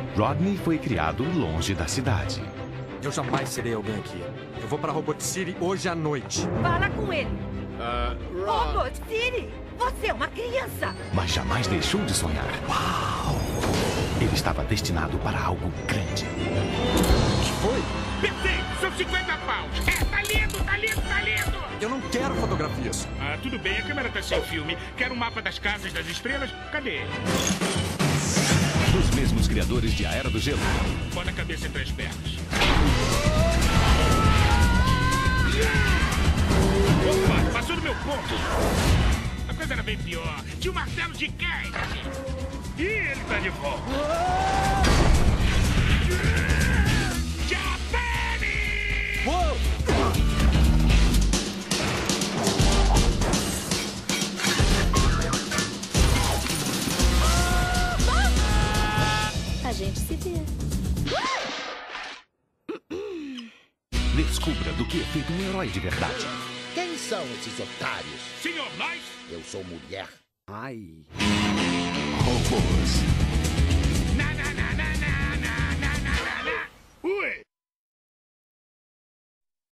Rodney foi criado longe da cidade. Eu jamais serei alguém aqui. Eu vou pra Robot City hoje à noite. Fala com ele. Rod. Robot City, você é uma criança. Mas jamais deixou de sonhar. Uau! Ele estava destinado para algo grande. O que foi? Perfeito, são 50 paus. Tá lindo, tá lindo, tá lindo. Eu não quero fotografias. Tudo bem, a câmera tá sem filme. Quero um mapa das casas das estrelas. Cadê ele? Dos mesmos criadores de A Era do Gelo. Bota a cabeça entre as pernas. Opa, passou do meu ponto. A coisa era bem pior. Tinha um martelo gigante. E ele tá de volta. Japane! Uou! A gente se vê. Descubra do que é feito um herói de verdade. Quem são esses otários? Senhor, nós... Eu sou mulher. Ai. Robôs.